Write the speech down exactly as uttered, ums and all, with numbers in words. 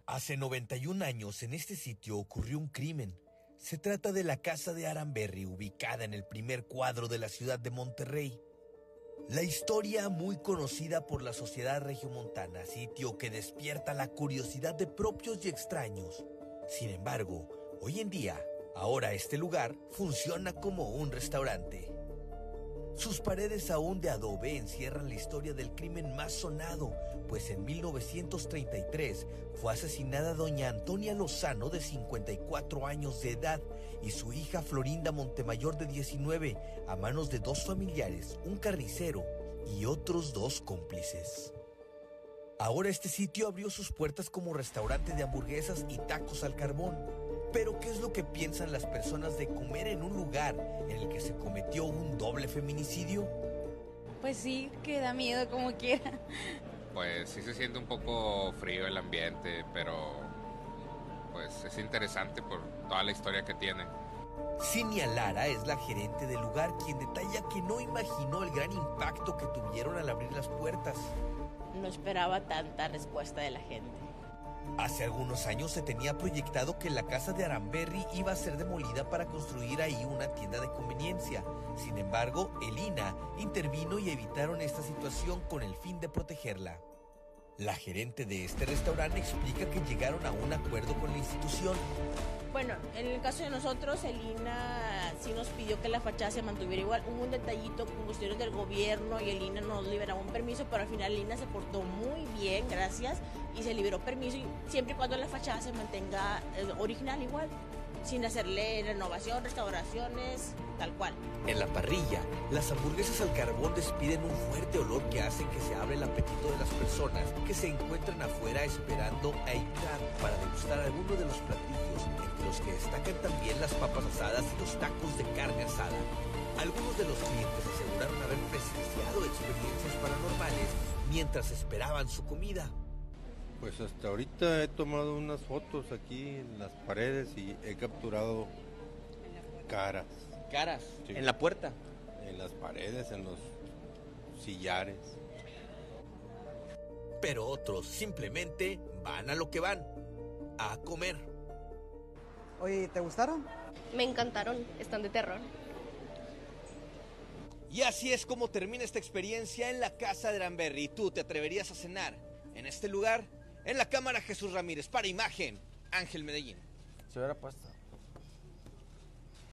Hace noventa y un años en este sitio ocurrió un crimen. Se trata de la casa de Aranberry, ubicada en el primer cuadro de la ciudad de Monterrey. La historia muy conocida por la sociedad regiomontana, sitio que despierta la curiosidad de propios y extraños. Sin embargo, hoy en día, ahora este lugar funciona como un restaurante. Sus paredes aún de adobe encierran la historia del crimen más sonado, pues en mil novecientos treinta y tres fue asesinada doña Antonia Lozano, de cincuenta y cuatro años de edad, y su hija Florinda Montemayor, de diecinueve, a manos de dos familiares, un carnicero y otros dos cómplices. Ahora este sitio abrió sus puertas como restaurante de hamburguesas y tacos al carbón. Pero ¿qué es lo que piensan las personas de comer en un lugar en el que se cometió un doble feminicidio? Pues sí, que da miedo como quiera. Pues sí se siente un poco frío el ambiente, pero pues es interesante por toda la historia que tiene. Cinia Lara es la gerente del lugar, quien detalla que no imaginó el gran impacto que tuvieron al abrir las puertas. No esperaba tanta respuesta de la gente. Hace algunos años se tenía proyectado que la casa de Aranberry iba a ser demolida para construir ahí una tienda de conveniencia. Sin embargo, el I N A intervino y evitaron esta situación con el fin de protegerla. La gerente de este restaurante explica que llegaron a un acuerdo con la institución. Bueno, en el caso de nosotros, el I N A sí nos pidió que la fachada se mantuviera igual. Hubo un detallito con cuestiones del gobierno y el I N A nos liberaba un permiso, pero al final el I N A se portó muy bien, gracias, y se liberó permiso, y siempre y cuando la fachada se mantenga original igual, sin hacerle renovación, restauraciones, tal cual. En la parrilla, las hamburguesas al carbón despiden un fuerte olor que hace que se abra el apetito de las personas que se encuentran afuera esperando a entrar para degustar alguno de los platillos, entre los que destacan también las papas asadas y los tacos de carne asada. Algunos de los clientes aseguraron haber presenciado experiencias paranormales mientras esperaban su comida. Pues hasta ahorita he tomado unas fotos aquí en las paredes y he capturado caras. ¿Caras? Sí. ¿En la puerta? En las paredes, en los sillares. Pero otros simplemente van a lo que van, a comer. Oye, ¿te gustaron? Me encantaron, están de terror. Y así es como termina esta experiencia en la casa de Aranberry. ¿Tú te atreverías a cenar en este lugar? En la cámara, Jesús Ramírez. Para Imagen, Ángel Medellín. Se hubiera puesto.